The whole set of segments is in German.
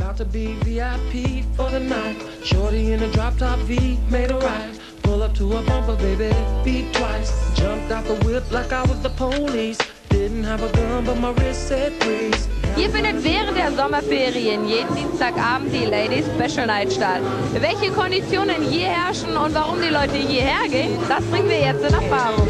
About to be VIP for the night. Shorty in a drop top V made a right. Pull up to a bumper, baby, beat twice. Jumped out the whip like I was the police. Didn't have a gun, but my wrist said freeze. Hier findet während der Sommerferien jeden Dienstagabend die Ladies Special Night statt. Welche Konditionen hier herrschen und warum die Leute hierher gehen, das bringen wir jetzt in Erfahrung.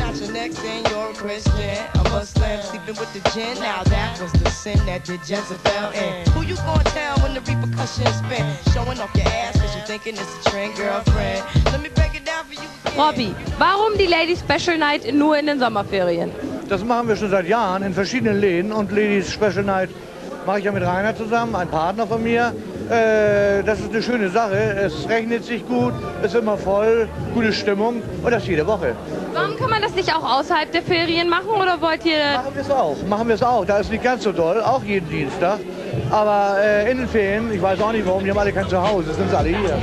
Robby, warum die Ladies Special Night nur in den Sommerferien? Das machen wir schon seit Jahren in verschiedenen Läden und Ladies Special Night mache ich ja mit Rainer zusammen, ein Partner von mir. Das ist eine schöne Sache, es rechnet sich gut, ist immer voll, gute Stimmung und das jede Woche. Warum kann man das nicht auch außerhalb der Ferien machen oder wollt ihr... Machen wir es auch, da ist nicht ganz so doll, auch jeden Dienstag. Aber in den Ferien, ich weiß auch nicht warum, die haben alle kein Zuhause, sind sie alle hier.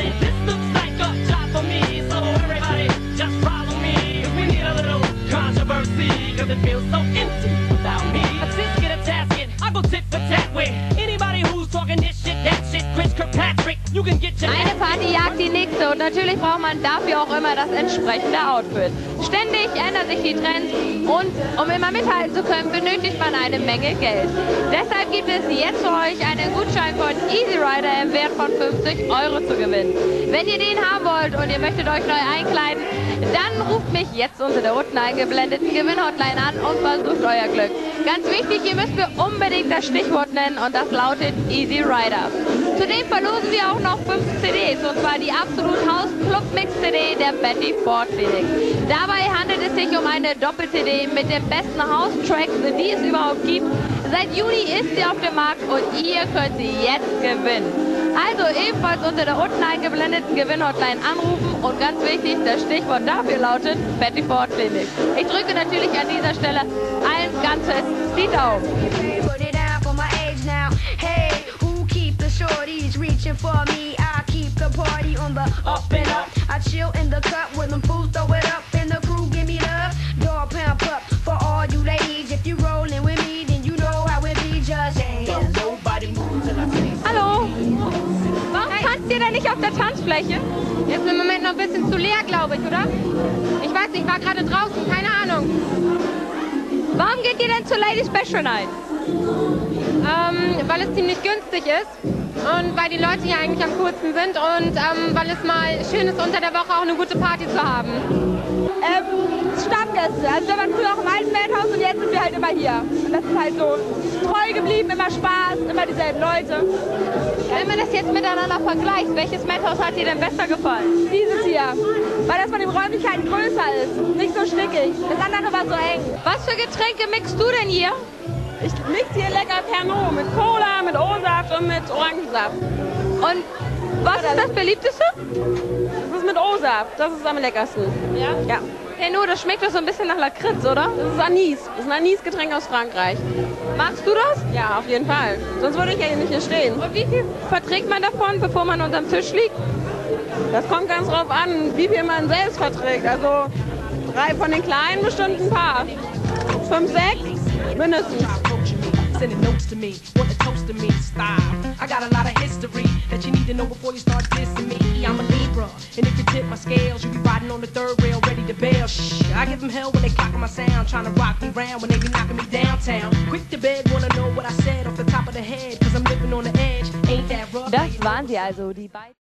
Eine Party jagt die nächste und natürlich braucht man dafür auch immer das entsprechende Outfit. Ständig ändern sich die Trends und um immer mithalten zu können, benötigt man eine Menge Geld. Deshalb gibt es jetzt für euch einen Gutschein von Easy Rider im Wert von 50 € zu gewinnen. Wenn ihr den haben wollt und ihr möchtet euch neu einkleiden, dann ruft mich jetzt unter der unten eingeblendeten Gewinnhotline an und versucht euer Glück. Ganz wichtig, ihr müsst mir unbedingt das Stichwort nennen und das lautet Easy Rider. Zudem verlosen wir auch noch 5 CDs, und zwar die Absolut House Club Mix CD der Betty Ford Klinik. Dabei handelt es sich um eine Doppel-CD mit den besten House-Tracks, die es überhaupt gibt. Seit Juni ist sie auf dem Markt und ihr könnt sie jetzt gewinnen. Also ebenfalls unter der unten eingeblendeten Gewinnhotline anrufen und ganz wichtig, das Stichwort dafür lautet Betty Ford Klinik. Ich drücke natürlich an dieser Stelle allen ganz fest die Daumen. Shorties reaching for me, I keep the party on the up and up. I chill in the cut with them fools, throw it up in the crew, give me love. Dog pound pup for all you ladies. If you rollin' with me, then you know how it be. Just don't nobody move till I say. Hallo! Warum tanzt ihr denn nicht auf der Tanzfläche? Ist im Moment noch ein bisschen zu leer, glaube ich, oder? Ich weiß nicht, ich war gerade draußen, keine Ahnung. Warum geht ihr denn zur Lady Special Night? Weil es ziemlich günstig ist und weil die Leute hier eigentlich am coolsten sind und weil es mal schön ist, unter der Woche auch eine gute Party zu haben. Stammgäste. Also wir waren früher auch im alten Welthaus und jetzt sind wir halt immer hier. Und das ist halt so treu geblieben, immer Spaß, immer dieselben Leute. Wenn man das jetzt miteinander vergleicht, welches Madhouse hat dir denn besser gefallen? Dieses hier, weil das von den Räumlichkeiten größer ist, nicht so stickig. Das andere war so eng. Was für Getränke mixt du denn hier? Ich mix hier lecker Pernod mit Cola, mit O-Saft und mit Orangensaft. Und was ist das beliebteste? Das ist mit O-Saft, das ist am leckersten. Ja? Ja. Pernod, das schmeckt doch so ein bisschen nach Lakritz, oder? Das ist Anis. Das ist ein Anisgetränk aus Frankreich. Magst du das? Ja, auf jeden Fall. Sonst würde ich ja hier nicht hier stehen. Und wie viel verträgt man davon, bevor man unterm Tisch liegt? Das kommt ganz drauf an, wie viel man selbst verträgt. Also 3 von den Kleinen bestimmt ein paar. 5, 6 mindestens. Sending notes to me, want to toast to me, style. I got a lot of history that you need to know before you start dissing me. I'm a Libra, and if you tip my scales, you be riding on the 3rd rail, ready to bail. Shh, I give them hell when they clocking my sound, trying to rock me round when they be knocking me downtown. Quick to bed, wanna know what I said off the top of the head, cause I'm living on the edge. Ain't that rough? Das waren sie also, die beiden.